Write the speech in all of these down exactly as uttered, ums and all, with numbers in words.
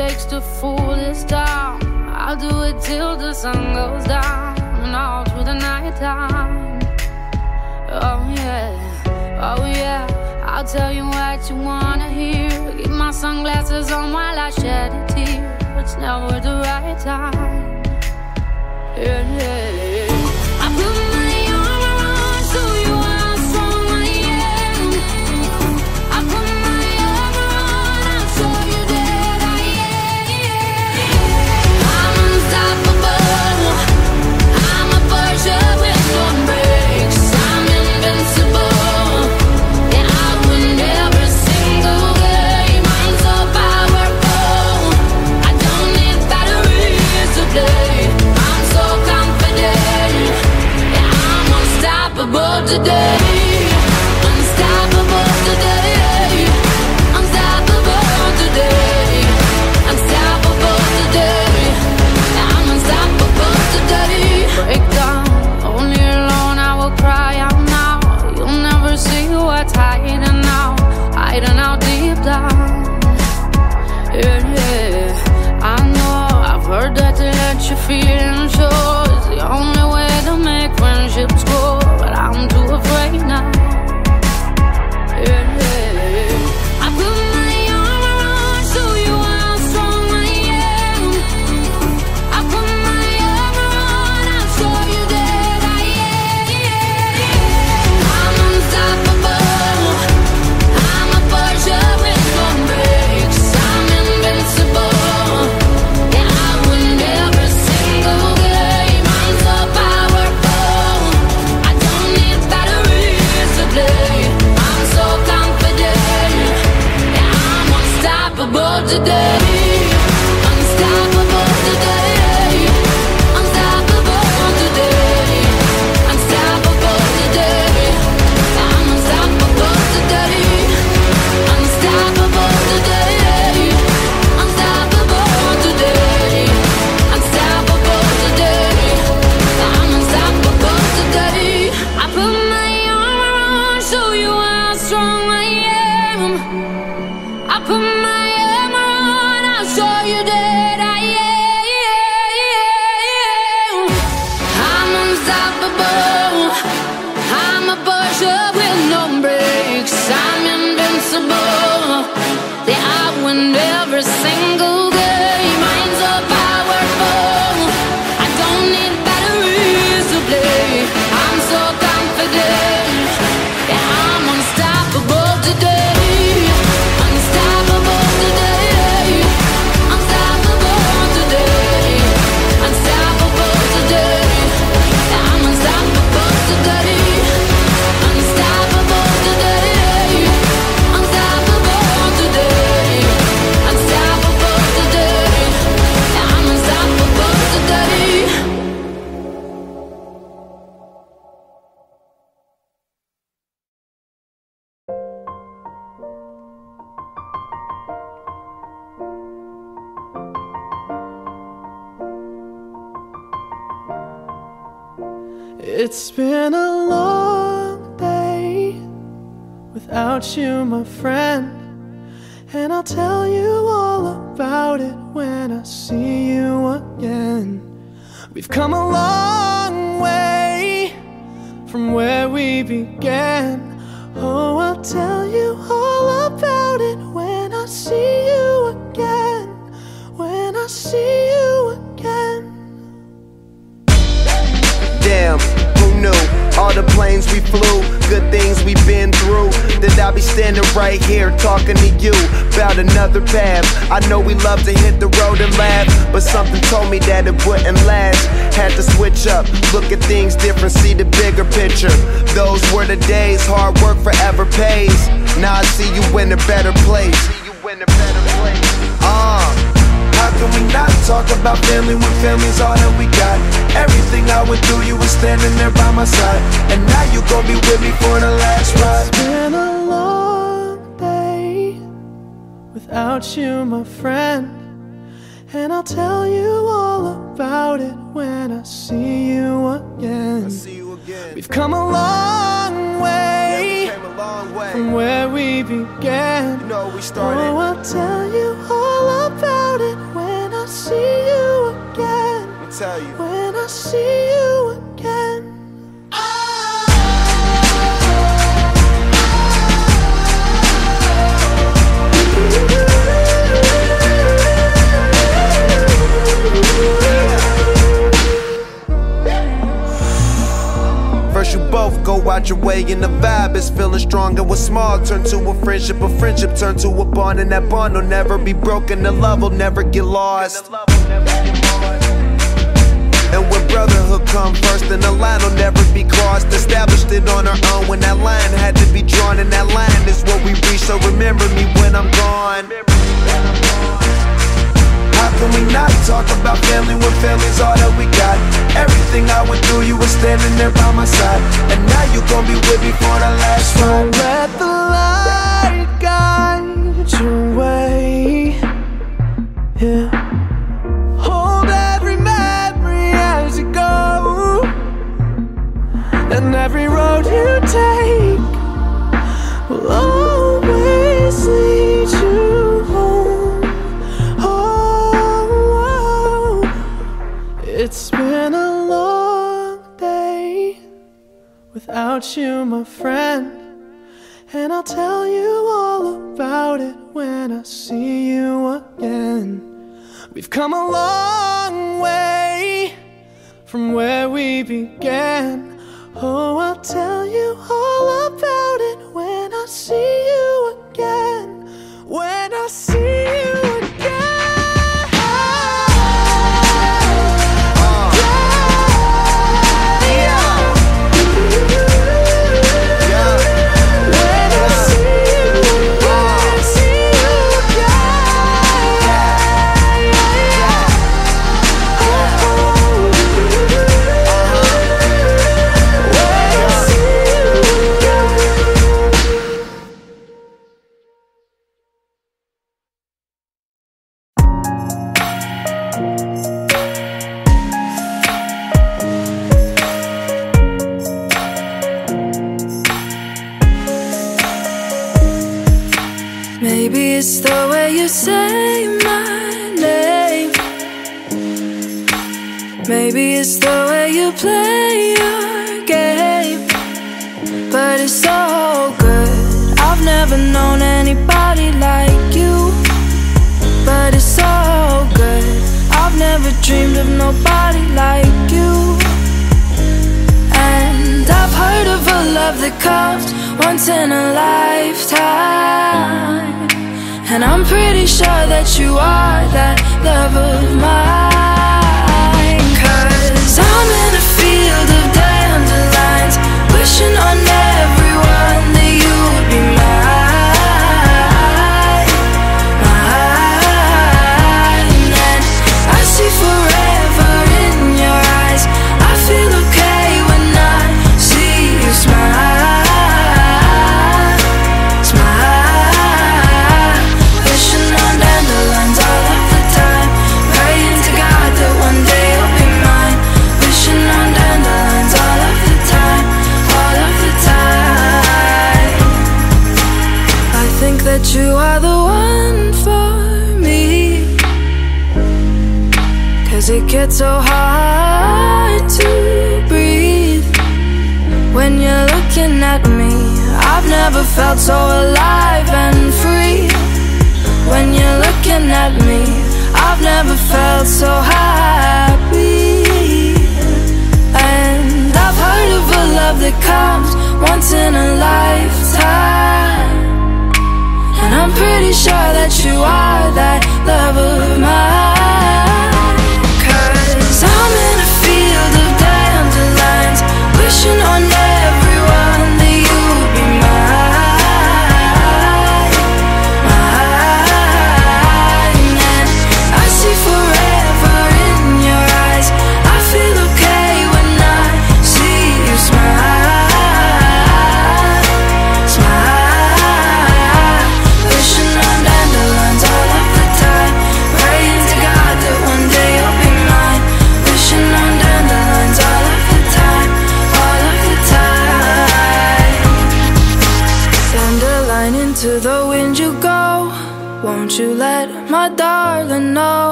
takes to fool this town. I'll do it till the sun goes down and all through the night time. Oh yeah, oh yeah, I'll tell you what you wanna hear. Keep my sunglasses on while I shed a tear. It's never the right time. Yeah, yeah, yeah. I put my arm around, show you how strong I am. I put my arm around, I'll show you that I am. I'm unstoppable. I'm a Porsche with no brakes. I'm invincible. Yeah, I win every single game. I'm so powerful. I don't need batteries to play. I'm so confident. Yeah, I'm unstoppable today. Unstoppable today. Unstoppable today. Unstoppable today. Yeah, I'm unstoppable today. Break down, only alone I will cry out now. You'll never see what's hiding out, hiding out deep down. Yeah, yeah, I know, I've heard that to let you feel and show is the only way to make friendships grow, but I'm too afraid now. Yeah, yeah, I put my arm around, show you how strong I am. I put my arm around, I'll show you that I am. I'm unstoppable. I'm a Porsche with no brakes. I'm invincible. Yeah, I win every single game. I'm so powerful. I don't need batteries to play. I'm so confident. Yeah, I'm unstoppable today. Unstoppable today. Unstoppable today. Unstoppable today. I'm unstoppable today. Unstoppable today. Unstoppable today. Unstoppable today. I'm unstoppable today. I put my arm around, show you how strong I am. I put my arm around, I'll show you that I am. I'm unstoppable. I'm a Porsche with no brakes. I'm invincible. Yeah, I win every single game. I'm so powerful. I don't need batteries to play. I'm so confident. Yeah, I'm unstoppable today. Unstoppable today. Unstoppable today. Unstoppable today. Yeah, I'm unstoppable today. Unstoppable today. Unstoppable today. Unstoppable today. Yeah, I'm unstoppable today. It's been a long day without you, my friend, and I'll tell you all about it when I see you again. We've come a long way from where we began. Oh, I'll tell you all about it when I see you again. When I see you again. Damn, who knew? All the planes we flew, good things we've been through, that I'll be standing right here talking to you about another path. I know we love to hit the road and laugh, but something told me that it wouldn't last. Had to switch up, look at things different, see the bigger picture. Those were the days, hard work forever pays. Now I see you in a better place. See you in a better place. Ah. Uh. How can we not talk about family when family's all that we got? Everything I went through, you were standing there by my side, and now you gon' be with me for the last ride. It's been a long day without you, my friend, and I'll tell you all about it when I see you again. I see you again. We've come a long way, yeah, we came a long way from where we began. You know we started. Oh, I'll tell you all about it tell you. When I see you again. First you both go out your way and the vibe is feeling strong, and what's small turn to a friendship, a friendship turn to a bond, and that bond will never be broken, the love will never get lost. And when brotherhood come first, then the line will never be crossed. Established it on our own when that line had to be drawn, and that line is what we reach, so remember me when I'm gone. How can we not talk about family when family's all that we got? Everything I went through, you were standing there by my side, and now you gon' be with me for the last ride. Let the light guide your way, yeah. Hold every memory as you go, and every road you take will always lead you home. Oh, it's been a long day without you, my friend, and I'll tell you all about it when I see you again. We've come a long way from where we began. Oh, I'll tell you all about it when I see you again. When I see you again. Maybe it's the way you say my name. Maybe it's the way you play your game. But it's so good. I've never known anybody like you. But it's so good. I've never dreamed of nobody like you. And I've heard of a love that comes once in a lifetime, and I'm pretty sure that you are that love of mine. Cause I'm in a field of dandelions, wishing on everyone that you would be mine, mine. And I see forever in your eyes. I feel okay when I see you smile. That you are the one for me, cause it gets so hard to breathe when you're looking at me. I've never felt so alive and free. When you're looking at me, I've never felt so happy. And I've heard of a love that comes once in a lifetime, and I'm pretty sure that you are that love of mine. Cause I'm in a field of dandelions, wishing on everyone that you would be mine, mine. And I see forever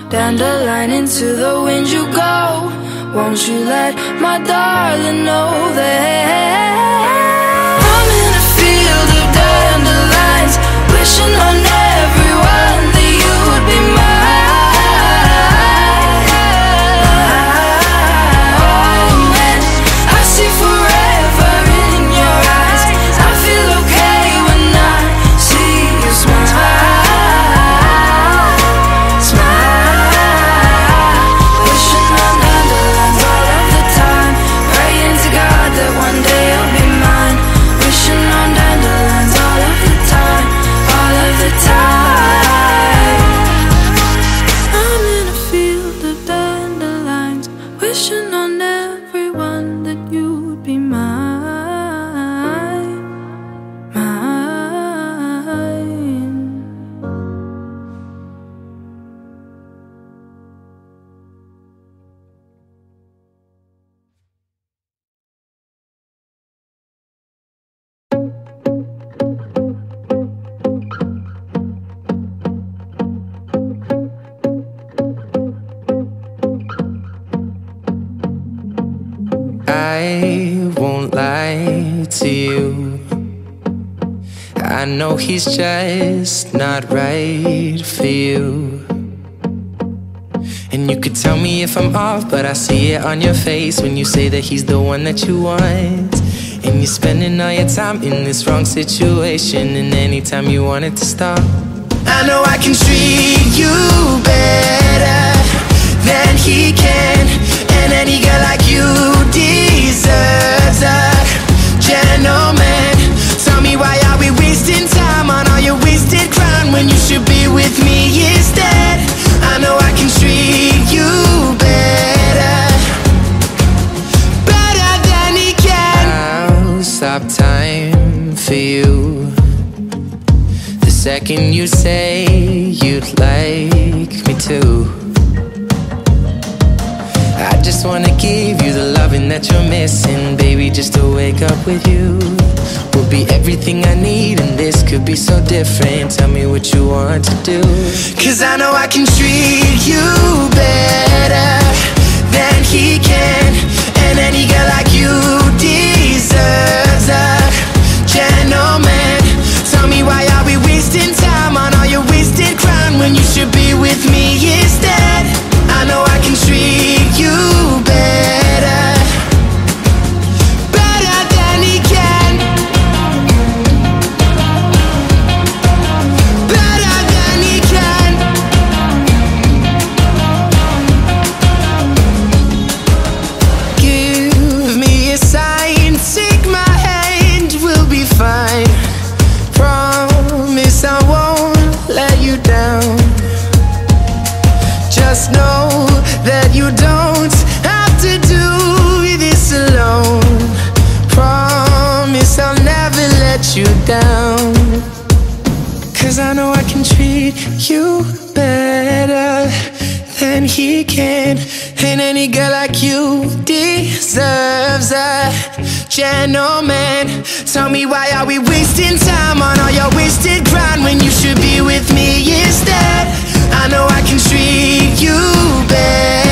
dandelion, into the wind you go. Won't you let my darling know that I'm in a field of dandelions, wishing on everyone that you would be mine. Oh, and I see forever in your eyes. I feel okay when I see you smile. I won't lie to you. I know he's just not right for you. And you could tell me if I'm off, but I see it on your face when you say that he's the one that you want. And you're spending all your time in this wrong situation, and anytime you want it to stop, I know I can treat you better than he can. And any girl like you deserves a gentleman. Tell me, why are we wasting time on all your wasted crown when you should be with me instead? I know I can treat you better, better than he can. I'll stop time for you the second you say you'd like me to. I just wanna give you the loving that you're missing, baby. Just to wake up with you will be everything I need, and this could be so different. Tell me what you want to do, 'cause I know I can treat you better than he can. And any girl like you deserves a gentleman. Tell me, why are we wasting time on all your wasted crown when you should be with me instead? I know I can treat you better, better than he can, better than he can. Give me a sign, take my hand, we'll be fine. Promise I won't let you down. Just know that you don't have to do this alone. Promise I'll never let you down, 'cause I know I can treat you better than he can. And any girl like you deserves a gentleman. Tell me, why are we wasting time on all your wasted crown when you should be with me instead? I know I can treat you better.